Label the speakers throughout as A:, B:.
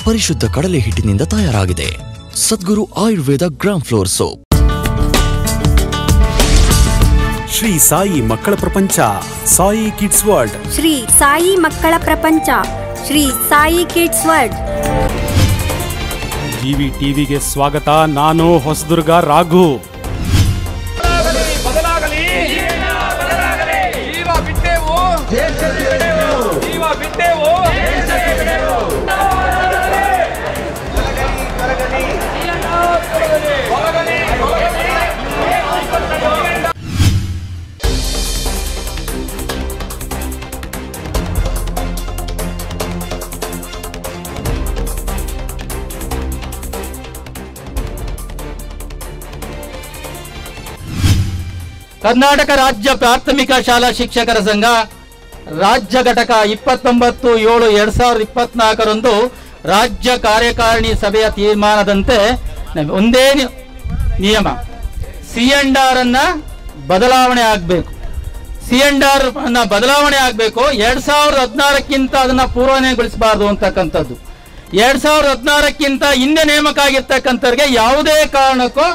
A: ಪರಿಶುದ್ಧ ಕಡಲೆ ಹಿಟ್ಟಿನಿಂದ ತಯಾರಾಗಿದೆ. Sadguru Ayurveda gram flour soap.
B: Shri Sai ಮಕ್ಕಳ ಪ್ರಪಂಚ, ಸಾಯಿ ಕಿಡ್ಸ್ ವರ್ಲ್ಡ್.
C: ಶ್ರೀ ಸಾಯಿ ಮಕ್ಕಳ ಪ್ರಪಂಚ, Shri Sai kids world.
B: GV ಟಿವಿಗೆ ಸ್ವಾಗತ. ನಾನು ಹೊಸದುರ್ಗ ರಾಘು.
D: ಕರ್ನಾಟಕ ರಾಜ್ಯ ಪ್ರಾಥಮಿಕ ಶಾಲಾ ಶಿಕ್ಷಕರ ಸಂಘ ರಾಜ್ಯ ಘಟಕ 29/7/2024 ರಾಜ್ಯ ಕಾರ್ಯಕಾರಿಣಿ ಸಭೆಯ ತೀರ್ಮಾನದಂತೆ ಒಂದೇ ನಿಯಮ, C&R ಅನ್ನ ಬದಲಾವಣೆ ಆಗಬೇಕು. C&R ಅನ್ನ ಬದಲಾವಣೆ ಆಗಬೇಕು. 2016ಕ್ಕಿಂತ ಅದನ್ನ ಪೂರ್ವನೆಗೊಳಿಸಬಾರದು ಅಂತಕ್ಕಂಥದ್ದು. 2016ಕ್ಕಿಂತ ಹಿಂದೆ ನೇಮಕ ಆಗಿರ್ತಕ್ಕಂಥವ್ರಿಗೆ ಯಾವುದೇ ಕಾರಣಕ್ಕೂ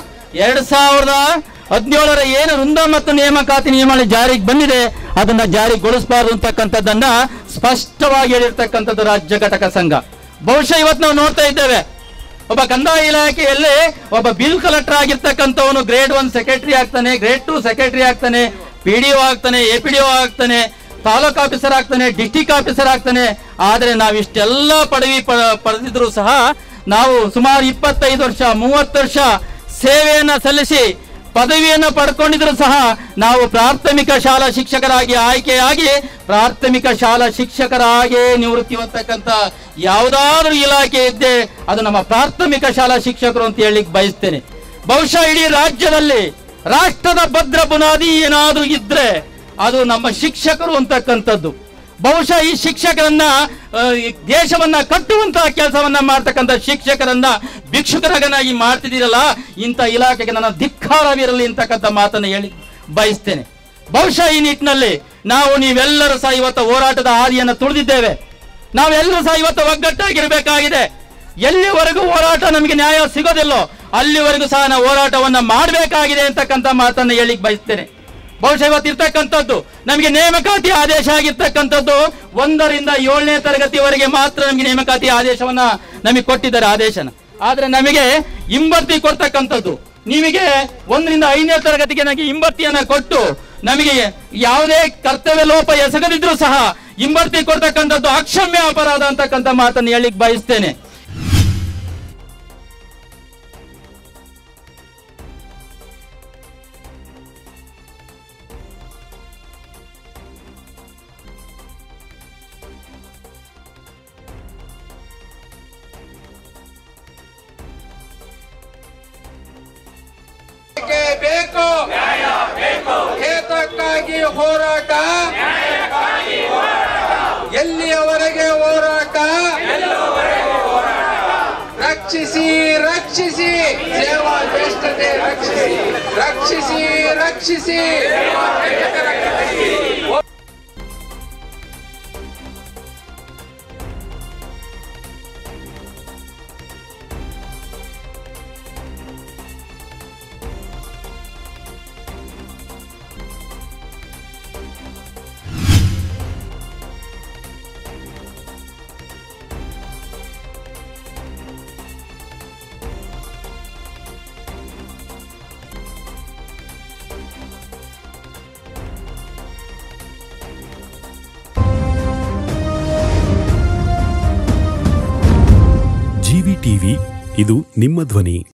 D: 2017ರ ಏನು ವೃಂದ ಮತ್ತು ನೇಮಕಾತಿ ನಿಯಮಾವಳಿ ಜಾರಿಗೆ ಬಂದಿದೆ ಅದನ್ನ ಜಾರಿಗೊಳಿಸಬಾರದು ಅಂತಕ್ಕಂಥದ್ದನ್ನ ಸ್ಪಷ್ಟವಾಗಿ ಹೇಳಿರ್ತಕ್ಕಂಥದ್ದು ರಾಜ್ಯ ಘಟಕ ಸಂಘ. ಬಹುಶಃ ಇವತ್ತು ನಾವು ನೋಡ್ತಾ ಇದ್ದೇವೆ, ಒಬ್ಬ ಕಂದಾಯ ಇಲಾಖೆಯಲ್ಲಿ ಒಬ್ಬ ಬಿಲ್ ಕಲೆಕ್ಟರ್ ಆಗಿರ್ತಕ್ಕಂಥವನು ಗ್ರೇಡ್ 1 ಸೆಕ್ರೆಟರಿ ಆಗ್ತಾನೆ, ಗ್ರೇಡ್ 2 ಸೆಕ್ರೆಟರಿ ಆಗ್ತಾನೆ, PDO ಆಗ್ತಾನೆ, APDO ಆಗ್ತಾನೆ, ತಾಲೂಕ್ ಆಫೀಸರ್ ಆಗ್ತಾನೆ, ಡಿಸ್ಟಿಕ್ ಆಫೀಸರ್ ಆಗ್ತಾನೆ. ಆದರೆ ನಾವಿಷ್ಟೆಲ್ಲ ಪಡೆದಿದ್ರು ಸಹ ನಾವು ಸುಮಾರು 25 ವರ್ಷ 30 ವರ್ಷ ಸೇವೆಯನ್ನ ಸಲ್ಲಿಸಿ ಪದವಿಯನ್ನು ಪಡ್ಕೊಂಡಿದ್ರು ಸಹ ನಾವು ಪ್ರಾಥಮಿಕ ಶಾಲಾ ಶಿಕ್ಷಕರಾಗಿ ಆಯ್ಕೆಯಾಗಿ ಪ್ರಾಥಮಿಕ ಶಾಲಾ ಶಿಕ್ಷಕರಾಗಿ ನಿವೃತ್ತಿ ಹೊಂದತಕ್ಕಂಥ ಯಾವುದಾದ್ರೂ ಇಲಾಖೆ ಇದ್ದೆ ಅದು ನಮ್ಮ ಪ್ರಾಥಮಿಕ ಶಾಲಾ ಶಿಕ್ಷಕರು ಅಂತ ಹೇಳಲಿಕ್ಕೆ ಬಯಸ್ತೇನೆ. ಬಹುಶಃ ಇಡೀ ರಾಜ್ಯದಲ್ಲಿ ರಾಷ್ಟ್ರದ ಭದ್ರ ಬುನಾದಿ ಏನಾದ್ರೂ ಇದ್ರೆ ಅದು ನಮ್ಮ ಶಿಕ್ಷಕರು ಅಂತಕ್ಕಂಥದ್ದು. ಬಹುಶಃ ಈ ಶಿಕ್ಷಕರನ್ನ ದೇಶವನ್ನ ಕಟ್ಟುವಂತಹ ಕೆಲಸವನ್ನ ಮಾಡ್ತಕ್ಕಂಥ ಶಿಕ್ಷಕರನ್ನ ಭಿಕ್ಷುಕರನ್ನಾಗಿ ಮಾಡ್ತಿದ್ದೀರಲ್ಲ, ಇಂಥ ಇಲಾಖೆಗೆ ನನ್ನ ಧಿಕ್ಕಾರವಿರಲಿ ಅಂತಕ್ಕಂಥ ಮಾತನ್ನು ಹೇಳಿ ಬಯಸ್ತೇನೆ. ಬಹುಶಃ ಈ ನಿಟ್ಟಿನಲ್ಲಿ ನೀವೆಲ್ಲರೂ ಸಹ ಇವತ್ತು ಹೋರಾಟದ ಹಾದಿಯನ್ನು ತುಳಿದಿದ್ದೇವೆ. ನಾವೆಲ್ಲರೂ ಸಹ ಇವತ್ತು ಒಗ್ಗಟ್ಟಾಗಿರ್ಬೇಕಾಗಿದೆ. ಎಲ್ಲಿವರೆಗೂ ಹೋರಾಟ ನಮಗೆ ನ್ಯಾಯ ಸಿಗೋದಿಲ್ಲೋ ಅಲ್ಲಿವರೆಗೂ ಸಹ ನಾವು ಹೋರಾಟವನ್ನ ಮಾಡಬೇಕಾಗಿದೆ ಅಂತಕ್ಕಂಥ ಮಾತನ್ನು ಹೇಳಿ ಬಯಸ್ತೇನೆ. ಬಹುಶಃ ಇವತ್ತಿರ್ತಕ್ಕಂಥದ್ದು ನಮಗೆ ನೇಮಕಾತಿ ಆದೇಶ ಆಗಿರ್ತಕ್ಕಂಥದ್ದು 1ರಿಂದ 7ನೇ ತರಗತಿವರೆಗೆ ಮಾತ್ರ ನಮಗೆ ನೇಮಕಾತಿ ಆದೇಶವನ್ನ ನಮಗೆ ಕೊಟ್ಟಿದ್ದಾರೆ ಆದೇಶನ. ಆದ್ರೆ ನಮಗೆ ಹಿಂಬಡ್ತಿ ಕೊಡ್ತಕ್ಕಂಥದ್ದು ನಿಮಗೆ 1ರಿಂದ 5ನೇ ತರಗತಿಗೆ ನಮಗೆ ಹಿಂಬಡ್ತಿಯನ್ನ ಕೊಟ್ಟು ನಮಗೆ ಯಾವುದೇ ಕರ್ತವ್ಯ ಲೋಪ ಎಸಗದಿದ್ರು ಸಹ ಹಿಂಬಡ್ತಿ ಕೊಡ್ತಕ್ಕಂಥದ್ದು ಅಕ್ಷಮ್ಯ ಅಪರಾಧ ಅಂತಕ್ಕಂಥ ಮಾತನ್ನು ಹೇಳಿಕ್ ಬಯಸ್ತೇನೆ.
E: ಬೇಕು ಹೇತಕ್ಕಾಗಿ ಹೋರಾಟ, ಎಲ್ಲಿಯವರೆಗೆ ಹೋರಾಟ, ರಕ್ಷಿಸಿ ರಕ್ಷಿಸಿ ಸೇವಾ ಶ್ರೇಷ್ಠತೆ ರಕ್ಷಿಸಿ ರಕ್ಷಿಸಿ ರಕ್ಷಿಸಿ.
B: ಜಿವಿ ಟಿವಿ, ಇದು ನಿಮ್ಮ ಧ್ವನಿ.